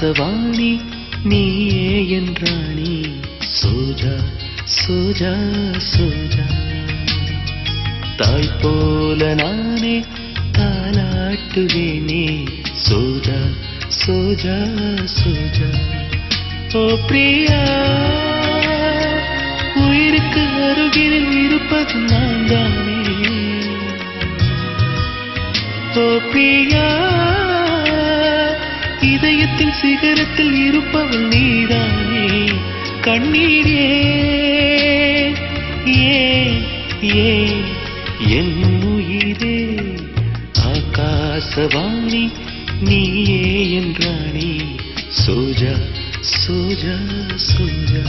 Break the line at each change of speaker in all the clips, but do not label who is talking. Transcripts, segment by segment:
ஆகாசவாணி நீயே என்றாணி சோஜா சோஜா சோஜா தாய் போல நானே தாலாட்டுவேனே சோஜா சோஜா சோஜா ஓ பிரியா உயிருக்கு அருகில் இருப்பது நான் தானே ஓ பிரியா இதயத்தின் சிகரத்தில் இருப்பவள் நீதானே கண்ணீர் ஏன் ஏன் ஏன் என் உயிரே ஆகாசவாணி நீயே என்றாணி சோஜா சோஜா சோஜா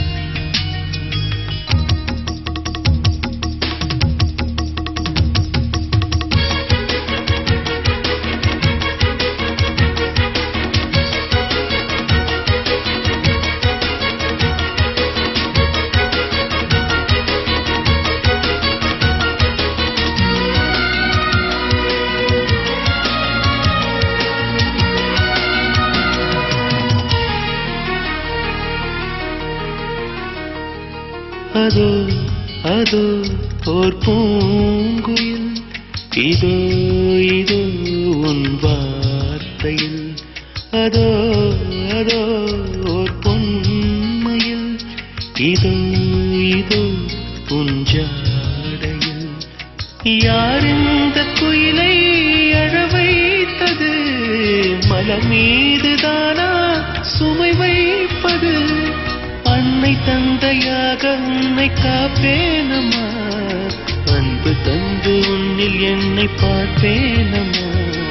அதோ அதோ ஓர் பூங்குயில் இதோ இதோ உன் வார்த்தையில் அதோ அதோ ஓர் பொன்மையில் இதோ இதோ உன் ஜாடையில் யார் இந்த குயிலை அழ வைத்தது மலர் மீதுதானா சுமை வைப்பது அன்னை தந்தையாக உன்னை காப்பேனம்மா அன்பு தந்து உன்னில் என்னை பார்ப்பேனம்மா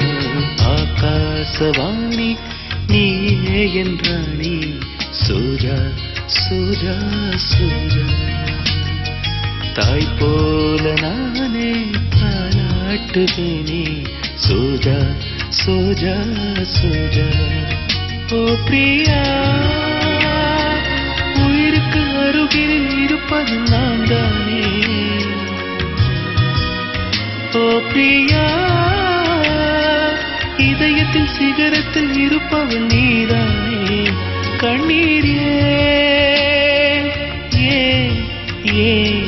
ஆகாசவாணி நீயே என்றாணி சோஜா சோஜா சோஜா தாய் போல நானே தாலாட்டுவேனே சோஜா சோஜா சோஜா ஓ பிரியா உயிருக்கு அருகில் இருப்பது நான் தானே ஓ பிரியா இதயத்தின் சிகரத்தில் இருப்பவள் நீதானே கண்ணீர் ஏன் ஏன் ஏன்